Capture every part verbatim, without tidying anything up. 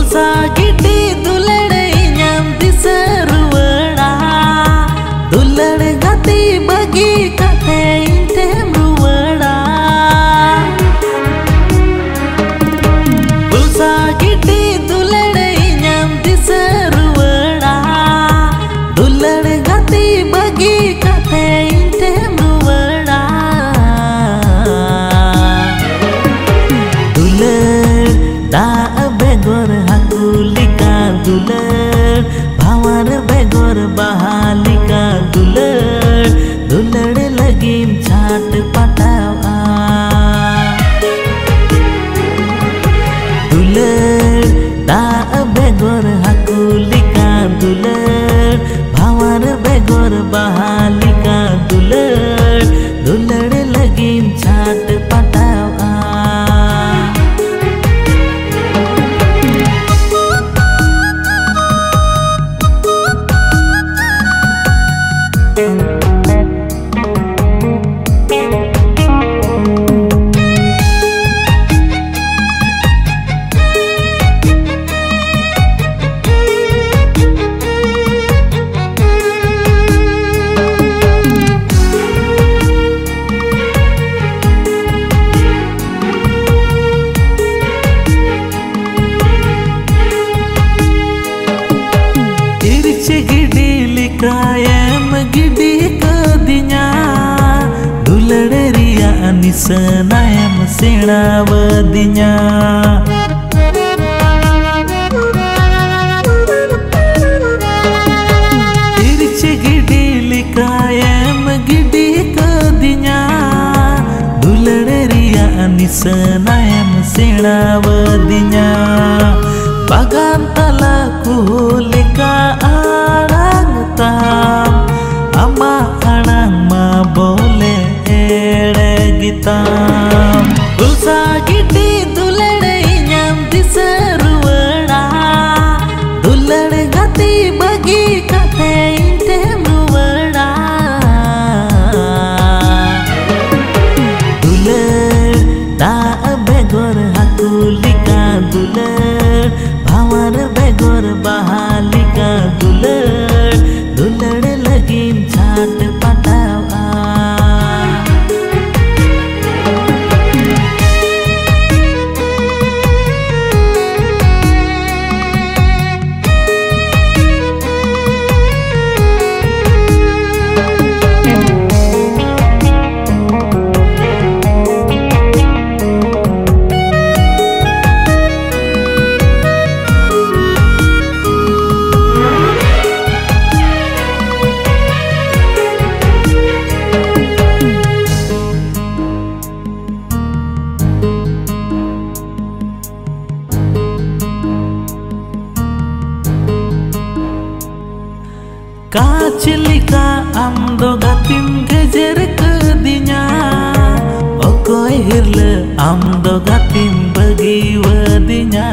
pulsa gidi dulade nyam diseruada dulade gati bagi kate intem ruada pulsa gidi dulade nyam diseruada dulade gati bagi kate intem ruada dulad da begor hakulika dulad bhawan begor bahalika dulad dulad lagim chat patawa dulad da begor hakulika dulad bhawan begor bahalika dulad dulad lagim chat patawa gidi likayam gidi kadinya dulade riya nisanayam senawadinya irche gidi likayam gidi kadinya dulade riya nisanayam senawadinya bagan talaku lika arang tam ama anang ma bole ere gitam pulsa gidi dulade nyam diseruada dulade gati bagi kate intem ruada dulad da begor hakulika dulad bhawan begor bahalika dulad dulad lagim chat patawa kacilika amdo gatim gejer kedinya okoy hirle amdo gatim bagi wadinya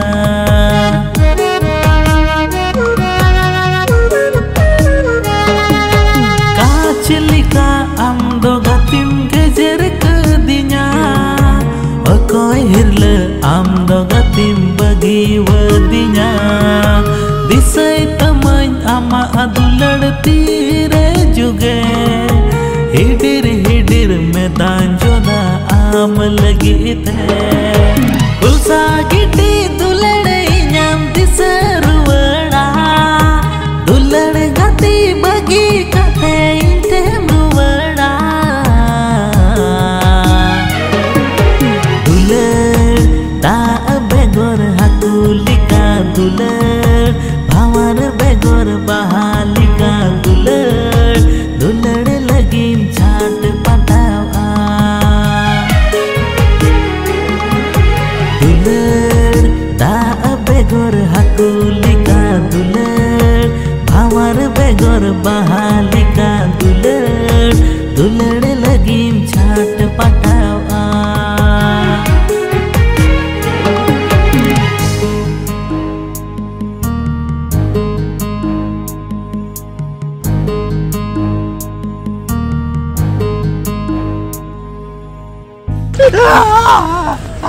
kacilika amdo gatim gejer kedinya okoy hirle amdo gatim bagi wadinya disai tamai ama adulad tire juge hidir hidir मैदान जोदा आम लगी थे pulsa gidi dulade nyam diseruada dulad gati bagi kate intem ruada dulad da begor hakulika dulad bhawan begor bahalika dulad dulad lagim chat patawa dulad da begor hakulika dulad bhawan begor bahalika dulad dulad lagim chat patawa Ah!